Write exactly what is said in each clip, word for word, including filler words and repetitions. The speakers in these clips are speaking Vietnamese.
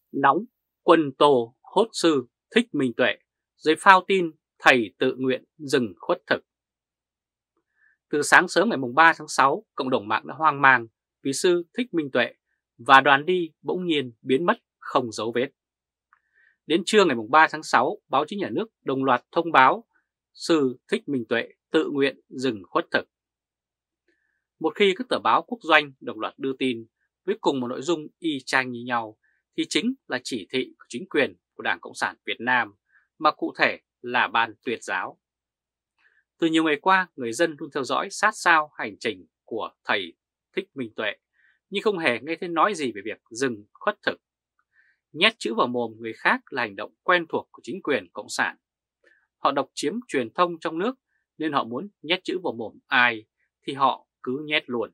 Nóng, quân Tô hốt sư Thích Minh Tuệ, rồi phao tin thầy tự nguyện dừng khuất thực. Từ sáng sớm ngày ba tháng sáu, cộng đồng mạng đã hoang mang vì sư Thích Minh Tuệ và đoàn đi bỗng nhiên biến mất không dấu vết. Đến trưa ngày ba tháng sáu, báo chí nhà nước đồng loạt thông báo sư Thích Minh Tuệ tự nguyện dừng khuất thực. Một khi các tờ báo quốc doanh đồng loạt đưa tin với cùng một nội dung y chang như nhau thì chính là chỉ thị của chính quyền của Đảng Cộng sản Việt Nam, mà cụ thể là Ban Tuyên giáo. Từ nhiều ngày qua, người dân luôn theo dõi sát sao hành trình của thầy Thích Minh Tuệ, nhưng không hề nghe thấy nói gì về việc dừng khuất thực. Nhét chữ vào mồm người khác là hành động quen thuộc của chính quyền Cộng sản. Họ độc chiếm truyền thông trong nước nên họ muốn nhét chữ vào mồm ai thì họ cứ nhét luôn.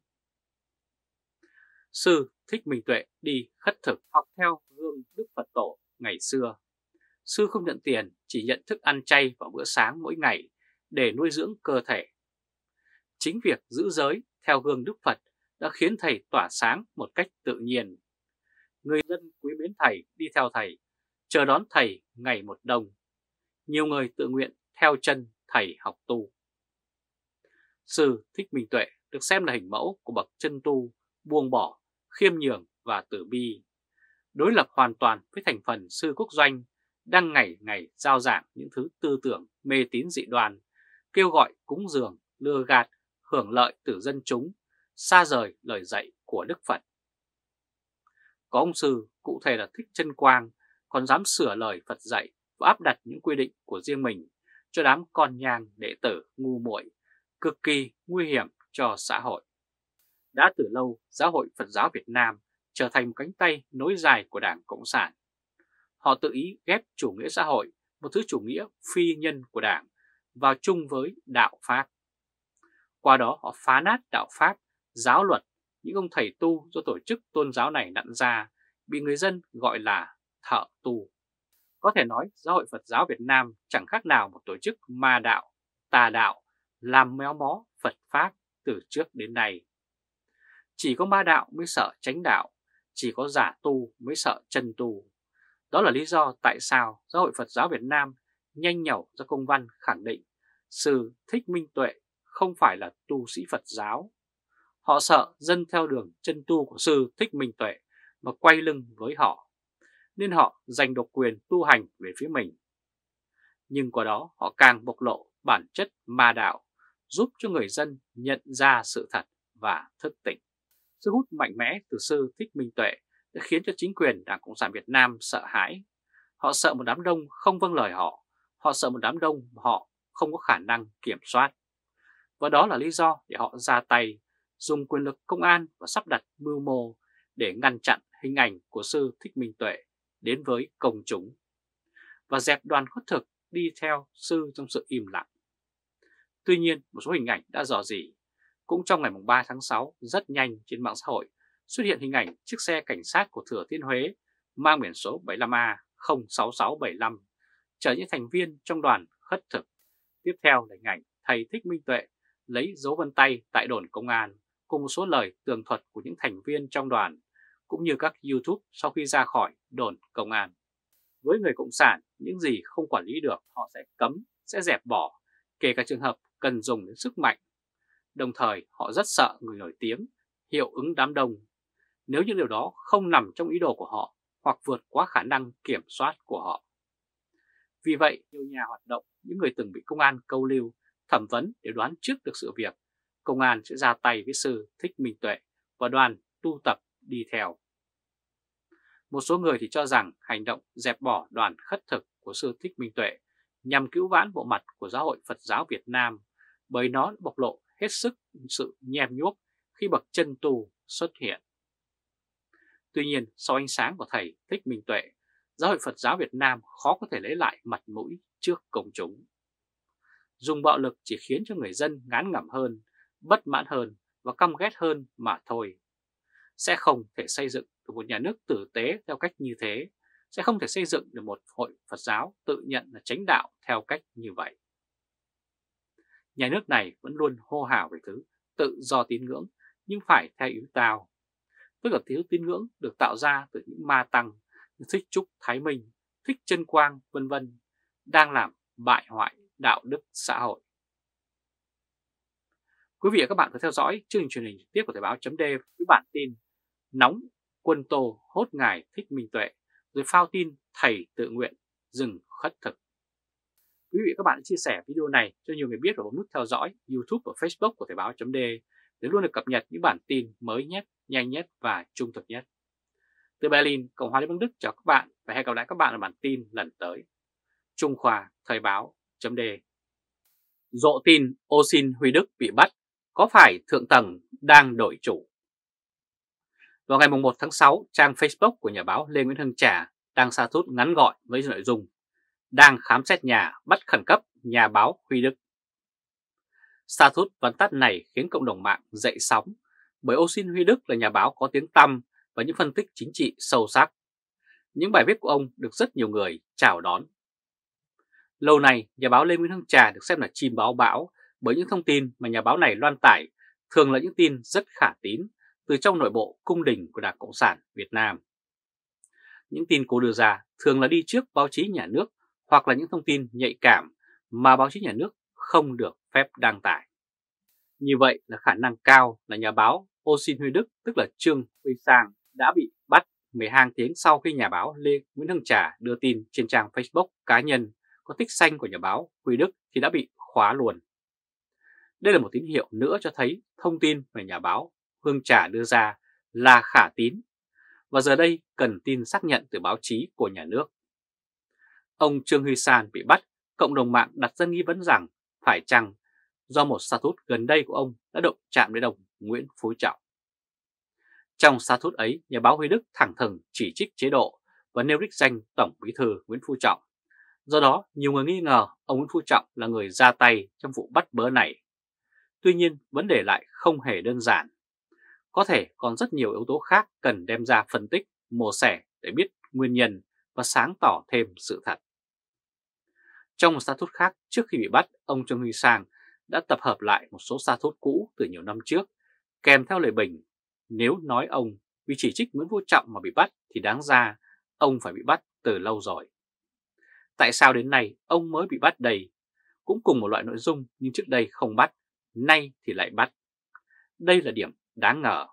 Sư Thích Minh Tuệ đi khất thực học theo gương Đức Phật Tổ ngày xưa. Sư không nhận tiền, chỉ nhận thức ăn chay vào bữa sáng mỗi ngày để nuôi dưỡng cơ thể. Chính việc giữ giới theo gương Đức Phật đã khiến thầy tỏa sáng một cách tự nhiên. Người dân quý mến thầy, đi theo thầy, chờ đón thầy ngày một đông. Nhiều người tự nguyện theo chân thầy học tu. Sư Thích Minh Tuệ được xem là hình mẫu của bậc chân tu, buông bỏ, khiêm nhường và từ bi. Đối lập hoàn toàn với thành phần sư quốc doanh đang ngày ngày rao giảng những thứ tư tưởng mê tín dị đoan, kêu gọi cúng dường, lừa gạt, hưởng lợi từ dân chúng, xa rời lời dạy của Đức Phật. Có ông sư, cụ thể là Thích Trân Quang, còn dám sửa lời Phật dạy và áp đặt những quy định của riêng mình cho đám con nhang đệ tử ngu muội, cực kỳ nguy hiểm cho xã hội. Đã từ lâu, Giáo hội Phật giáo Việt Nam trở thành một cánh tay nối dài của Đảng Cộng sản. Họ tự ý ghép chủ nghĩa xã hội, một thứ chủ nghĩa phi nhân của Đảng, vào chung với đạo Pháp. Qua đó họ phá nát đạo Pháp, giáo luật, những ông thầy tu do tổ chức tôn giáo này nặn ra, bị người dân gọi là thợ tu. Có thể nói Giáo hội Phật giáo Việt Nam chẳng khác nào một tổ chức ma đạo, tà đạo, làm méo mó Phật Pháp từ trước đến nay. Chỉ có ma đạo mới sợ chánh đạo, chỉ có giả tu mới sợ chân tu. Đó là lý do tại sao Giáo hội Phật giáo Việt Nam nhanh nhảu ra công văn khẳng định sư Thích Minh Tuệ không phải là tu sĩ Phật giáo. Họ sợ dân theo đường chân tu của sư Thích Minh Tuệ mà quay lưng với họ, nên họ giành độc quyền tu hành về phía mình. Nhưng qua đó họ càng bộc lộ bản chất ma đạo, giúp cho người dân nhận ra sự thật và thức tỉnh. Sức hút mạnh mẽ từ sư Thích Minh Tuệ đã khiến cho chính quyền Đảng Cộng sản Việt Nam sợ hãi. Họ sợ một đám đông không vâng lời họ, họ sợ một đám đông mà họ không có khả năng kiểm soát. Và đó là lý do để họ ra tay, dùng quyền lực công an và sắp đặt mưu mô để ngăn chặn hình ảnh của sư Thích Minh Tuệ đến với công chúng và dẹp đoàn khuất thực đi theo sư trong sự im lặng. Tuy nhiên, một số hình ảnh đã rò rỉ. Cũng trong ngày ba tháng sáu, rất nhanh trên mạng xã hội xuất hiện hình ảnh chiếc xe cảnh sát của Thừa Thiên Huế mang biển số bảy lăm A không sáu sáu bảy lăm chở những thành viên trong đoàn khất thực. Tiếp theo là hình ảnh thầy Thích Minh Tuệ lấy dấu vân tay tại đồn công an cùng một số lời tường thuật của những thành viên trong đoàn, cũng như các YouTube sau khi ra khỏi đồn công an. Với người Cộng sản, những gì không quản lý được họ sẽ cấm, sẽ dẹp bỏ, kể cả trường hợp cần dùng đến sức mạnh. Đồng thời họ rất sợ người nổi tiếng, hiệu ứng đám đông, nếu những điều đó không nằm trong ý đồ của họ hoặc vượt quá khả năng kiểm soát của họ. Vì vậy, nhiều nhà hoạt động, những người từng bị công an câu lưu, thẩm vấn để đoán trước được sự việc, công an sẽ ra tay với sư Thích Minh Tuệ và đoàn tu tập đi theo. Một số người thì cho rằng hành động dẹp bỏ đoàn khất thực của sư Thích Minh Tuệ nhằm cứu vãn bộ mặt của Giáo hội Phật giáo Việt Nam, bởi nó bộc lộ hết sức sự nhem nhuốc khi bậc chân tu xuất hiện. Tuy nhiên, sau ánh sáng của thầy Thích Minh Tuệ, Giáo hội Phật giáo Việt Nam khó có thể lấy lại mặt mũi trước công chúng. Dùng bạo lực chỉ khiến cho người dân ngán ngẩm hơn, bất mãn hơn và căm ghét hơn mà thôi. Sẽ không thể xây dựng được một nhà nước tử tế theo cách như thế, sẽ không thể xây dựng được một hội Phật giáo tự nhận là chánh đạo theo cách như vậy. Nhà nước này vẫn luôn hô hào về thứ tự do tín ngưỡng, nhưng phải theo ý Tao. Tức là thứ tín ngưỡng được tạo ra từ những ma tăng, như Thích Trúc Thái Minh, Thích Trân Quang, vân vân đang làm bại hoại đạo đức xã hội. Quý vị và các bạn có theo dõi chương trình truyền hình trực tiếp của Thời báo chấm với bản tin nóng quân Tô hốt ngài Thích Minh Tuệ rồi phao tin thầy tự nguyện dừng khất thực. Quý vị và các bạn chia sẻ video này cho nhiều người biết và bấm nút theo dõi YouTube và Facebook của Thời báo chấm để luôn được cập nhật những bản tin mới nhất, nhanh nhất và trung thực nhất. Từ Berlin, Cộng hòa Liên bang Đức chào các bạn và hẹn gặp lại các bạn ở bản tin lần tới. Trung Khoa Thời báo chấm đề. Rộ tin Osin Huy Đức bị bắt, có phải thượng tầng đang đổi chủ? Vào ngày một tháng sáu, trang Facebook của nhà báo Lê Nguyễn Hưng Trà đăng status ngắn gọn với nội dung đang khám xét nhà bắt khẩn cấp nhà báo Huy Đức. Status vắn tắt này khiến cộng đồng mạng dậy sóng bởi Osin Huy Đức là nhà báo có tiếng tăm và những phân tích chính trị sâu sắc. Những bài viết của ông được rất nhiều người chào đón. Lâu nay, nhà báo Lê Nguyễn Hưng Trà được xem là chim báo bão bởi những thông tin mà nhà báo này loan tải thường là những tin rất khả tín từ trong nội bộ cung đình của Đảng Cộng sản Việt Nam. Những tin cô đưa ra thường là đi trước báo chí nhà nước hoặc là những thông tin nhạy cảm mà báo chí nhà nước không được phép đăng tải. Như vậy là khả năng cao là nhà báo Osin Huy Đức, tức là Trương Huy Sang, đã bị bắt mười hai tiếng sau khi nhà báo Lê Nguyễn Hưng Trà đưa tin trên trang Facebook cá nhân có tích xanh của nhà báo Huy Đức thì đã bị khóa luôn. Đây là một tín hiệu nữa cho thấy thông tin về nhà báo Hưng Trà đưa ra là khả tín và giờ đây cần tin xác nhận từ báo chí của nhà nước. Ông Trương Huy Sang bị bắt, cộng đồng mạng đặt ra nghi vấn rằng phải chăng do một status gần đây của ông đã động chạm đến ông Nguyễn Phú Trọng. Trong status ấy, nhà báo Huy Đức thẳng thừng chỉ trích chế độ và nêu đích danh Tổng Bí thư Nguyễn Phú Trọng. Do đó, nhiều người nghi ngờ ông Nguyễn Phú Trọng là người ra tay trong vụ bắt bớ này. Tuy nhiên, vấn đề lại không hề đơn giản. Có thể còn rất nhiều yếu tố khác cần đem ra phân tích, mổ xẻ để biết nguyên nhân và sáng tỏ thêm sự thật. Trong một status khác, trước khi bị bắt, ông Trương Huy Sang đã tập hợp lại một số status cũ từ nhiều năm trước, kèm theo lời bình. Nếu nói ông vì chỉ trích Nguyễn Phú Trọng mà bị bắt thì đáng ra ông phải bị bắt từ lâu rồi. Tại sao đến nay ông mới bị bắt đây? Cũng cùng một loại nội dung nhưng trước đây không bắt, nay thì lại bắt. Đây là điểm đáng ngờ.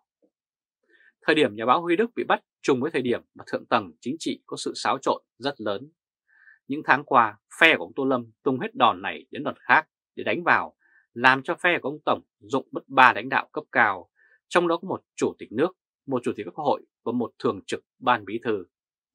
Thời điểm nhà báo Huy Đức bị bắt trùng với thời điểm mà thượng tầng chính trị có sự xáo trộn rất lớn. Những tháng qua, phe của ông Tô Lâm tung hết đòn này đến đòn khác để đánh vào, làm cho phe của ông Tổng dụng mất ba lãnh đạo cấp cao, trong đó có một chủ tịch nước, một chủ tịch quốc hội và một thường trực ban bí thư.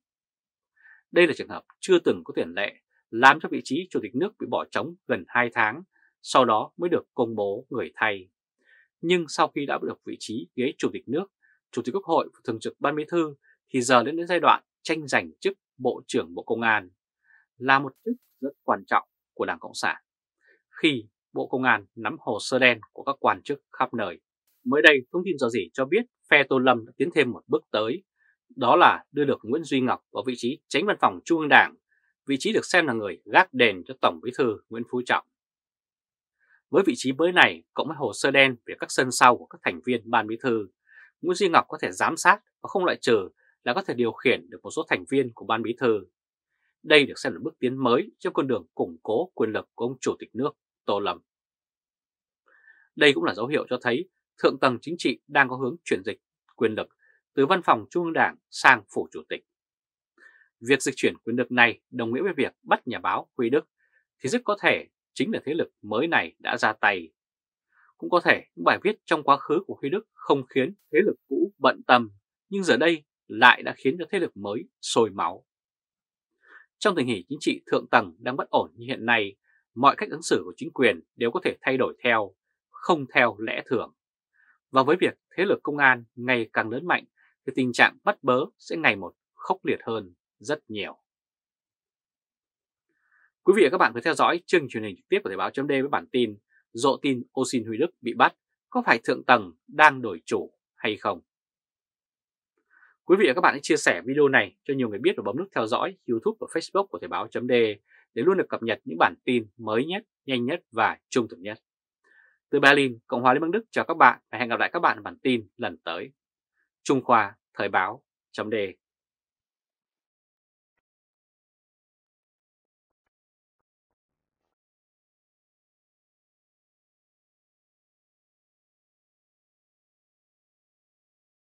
Đây là trường hợp chưa từng có tiền lệ, làm cho vị trí chủ tịch nước bị bỏ trống gần hai tháng, sau đó mới được công bố người thay. Nhưng sau khi đã được vị trí ghế chủ tịch nước, chủ tịch quốc hội và thường trực ban bí thư thì giờ đến đến giai đoạn tranh giành chức Bộ trưởng Bộ Công an, là một chức rất quan trọng của Đảng Cộng sản, khi Bộ Công an nắm hồ sơ đen của các quan chức khắp nơi. Mới đây, thông tin rò rỉ cho biết phe Tô Lâm đã tiến thêm một bước tới, đó là đưa được Nguyễn Duy Ngọc vào vị trí Chánh Văn phòng Trung ương Đảng, vị trí được xem là người gác đền cho Tổng Bí thư Nguyễn Phú Trọng. Với vị trí mới này, cộng với hồ sơ đen về các sân sau của các thành viên ban bí thư, Nguyễn Duy Ngọc có thể giám sát và không loại trừ là có thể điều khiển được một số thành viên của ban bí thư. Đây được xem là bước tiến mới trong con đường củng cố quyền lực của ông Chủ tịch nước Tô Lâm. Đây cũng là dấu hiệu cho thấy thượng tầng chính trị đang có hướng chuyển dịch quyền lực từ văn phòng Trung ương Đảng sang phủ chủ tịch. Việc dịch chuyển quyền lực này đồng nghĩa với việc bắt nhà báo Huy Đức thì rất có thể chính là thế lực mới này đã ra tay. Cũng có thể những bài viết trong quá khứ của Huy Đức không khiến thế lực cũ bận tâm, nhưng giờ đây lại đã khiến cho thế lực mới sôi máu. Trong tình hình chính trị thượng tầng đang bất ổn như hiện nay, mọi cách ứng xử của chính quyền đều có thể thay đổi theo, không theo lẽ thường. Và với việc thế lực công an ngày càng lớn mạnh thì tình trạng bắt bớ sẽ ngày một khốc liệt hơn rất nhiều. Quý vị và các bạn có theo dõi chương truyền hình trực tiếp của Thời báo chấm với bản tin rộ tin Osin Huy Đức bị bắt, có phải thượng tầng đang đổi chủ hay không? Quý vị và các bạn hãy chia sẻ video này cho nhiều người biết và bấm nút theo dõi YouTube và Facebook của Thời báo chấm để luôn được cập nhật những bản tin mới nhất, nhanh nhất và trung thực nhất. Từ Berlin, Cộng hòa Liên bang Đức chào các bạn và hẹn gặp lại các bạn ở bản tin lần tới. Trung Khoa Thời báo chấm